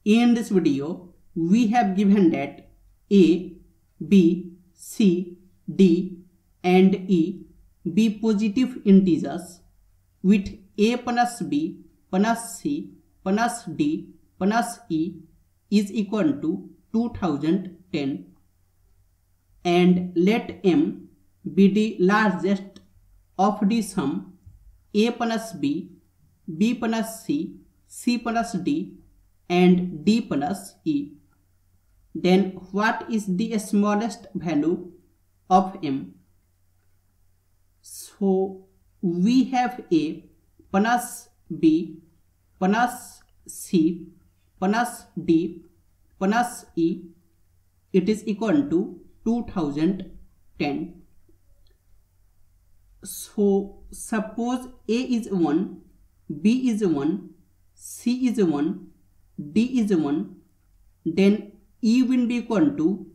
In this video, we have given that A, B, C, D and E be positive integers with A plus B plus C plus D plus E is equal to 2010, and let M be the largest of the sum A plus B, B plus C, C plus D and D plus E. Then what is the smallest value of M? So we have A plus B plus C plus D plus E. It is equal to 2010. So suppose A is 1, B is 1, C is 1, D is 1, then E will be equal to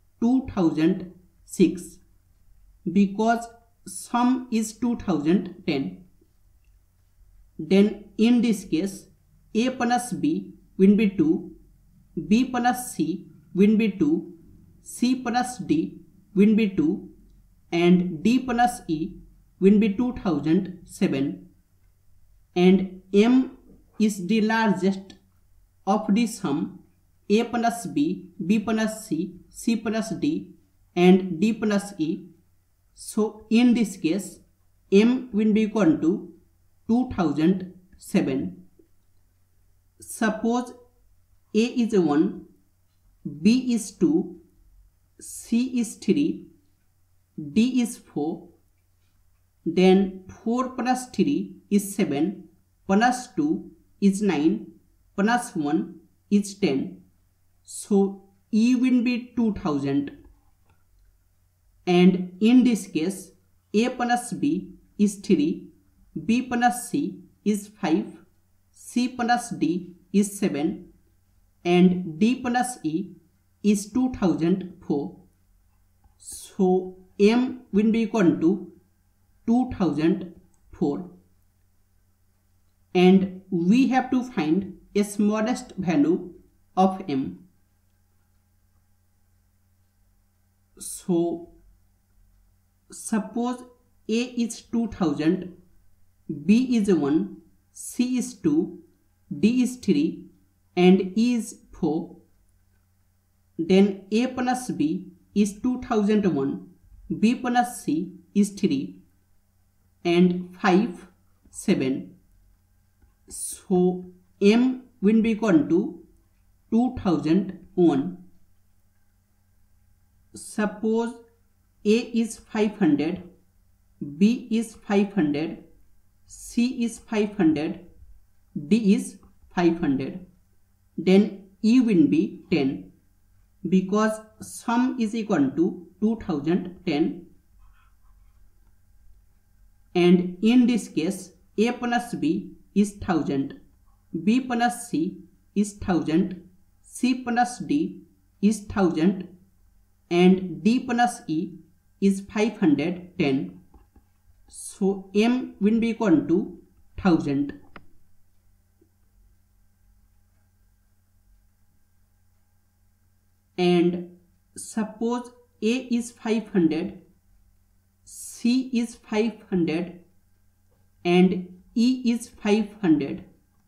2006 because sum is 2010. Then in this case, A plus B will be 2, B plus C will be 2, C plus D will be 2 and D plus E will be 2007, and M is the largest of the sum A plus B, B plus C, C plus D and D plus E. So in this case, M will be equal to 2007. Suppose A is 1, B is 2, C is 3, D is 4, then 4 plus 3 is 7, plus 2 is 9, plus 1 is 10. So E will be 2000. And in this case, A plus B is 3, B plus C is 5, C plus D is 7 and D plus E is 2004. So M will be equal to 2004. And we have to find a smallest value of M. So suppose A is 2000, B is 1, C is 2, D is 3 and E is 4. Then A plus B is 2001, B plus C is 3 and 5, 7. So M will be equal to 2001. Suppose A is 500, B is 500, C is 500, D is 500. Then E will be 10 because sum is equal to 2010. And in this case, A plus B is 1000, B plus C is 1000, C plus D is 1000 and D plus E is 510. So M will be equal to 1000. And suppose A is 500, C is 500 and E is 500.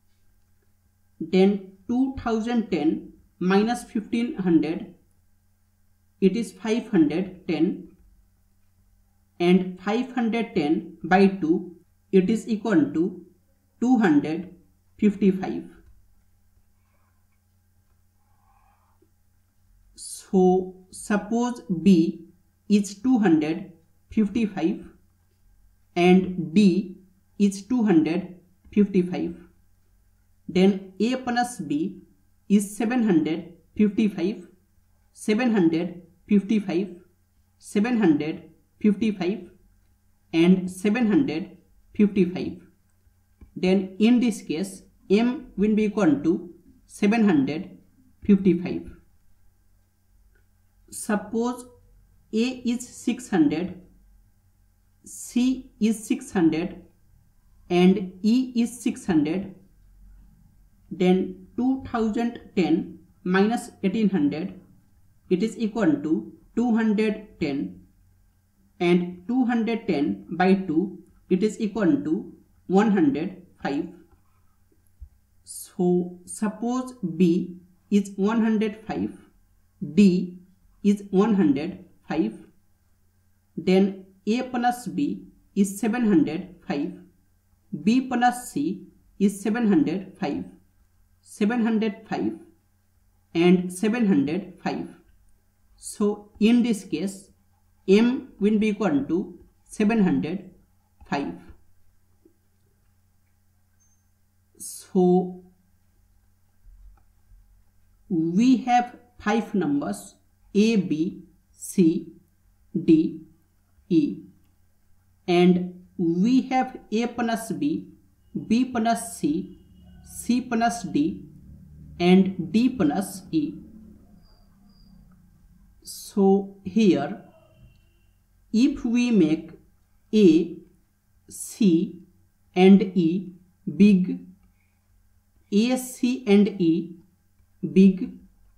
Then 2010 minus 1500, it is 510, and 510 by 2, it is equal to 255. So suppose B is 255 and D is 255. Then A plus B is 755, 755, 755 and 755. Then in this case, M will be equal to 755. Suppose A is 600, C is 600 and E is 600. Then 2010 minus 1800, it is equal to 210, and 210 by 2, it is equal to 105. So suppose B is 105, D is 105, then A plus B is 705, B plus C is 705, 705 and 705. So in this case, M will be equal to 705. So we have 5 numbers A, B, C, D, E, and we have A plus B, B plus C, C plus D, and D plus E. So here, if we make A, C and E big, A, C and E big,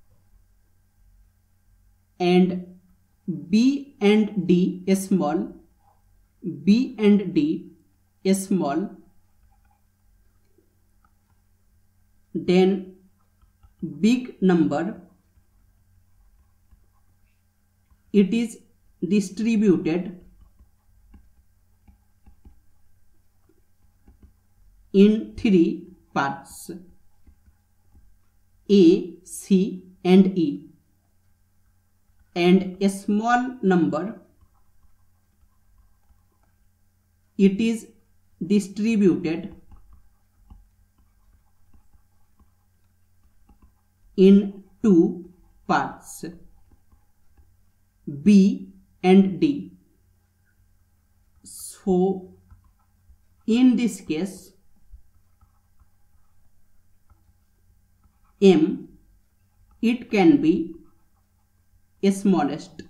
and B and D small, B and D small, then big number, it is distributed in 3 parts, A, C and E, and a small number, it is distributed in 2 parts, B and D. So in this case, M, it can be smallest,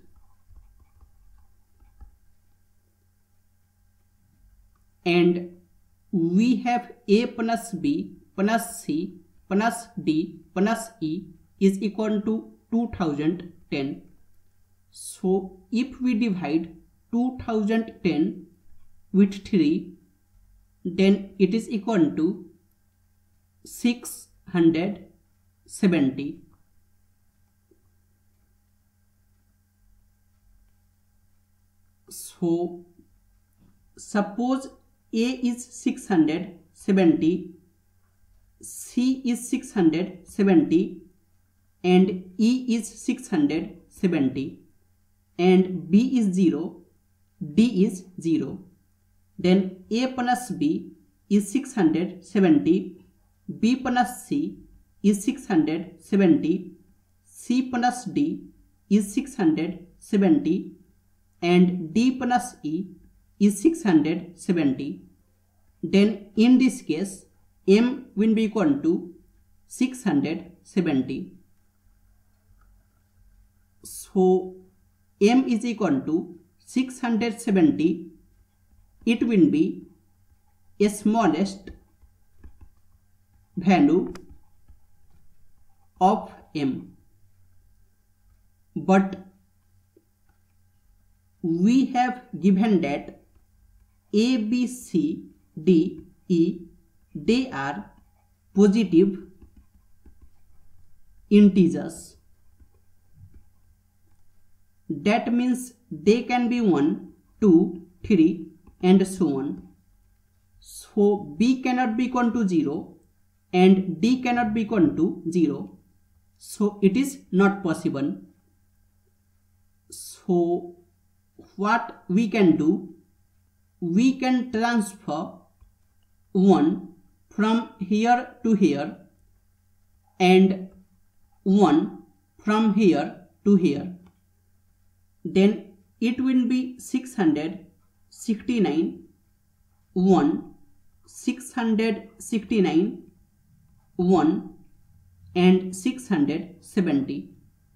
and we have A plus B plus C plus D plus E is equal to 2010. So if we divide 2010 with 3, then it is equal to 670. So suppose A is 670, C is 670, and E is 670, and B is 0, D is 0. Then A plus B is 670, B plus C is 670, C plus D is 670, and D plus E is 670. Then in this case, M will be equal to 670. So M is equal to 670. It will be a smallest value of M. But we have given that A, B, C, D, E, they are positive integers. That means they can be 1, 2, 3 and so on. So B cannot be equal to 0 and D cannot be equal to 0. So it is not possible. So what we can do? We can transfer 1 from here to here and 1 from here to here. Then it will be 669, 1, 669, 1 and 670.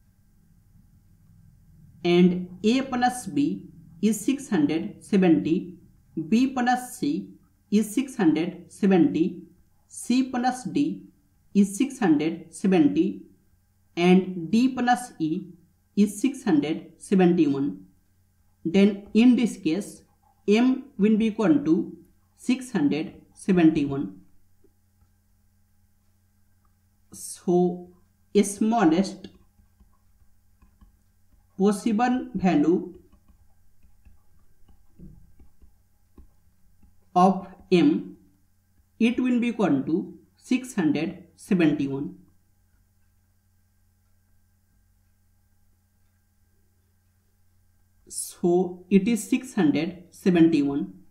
And A plus B is 670, B plus C is 670, C plus D is 670 and D plus E is 671. Then in this case M will be equal to 671. So smallest possible value of M, it will be equal to 671. So it is 671.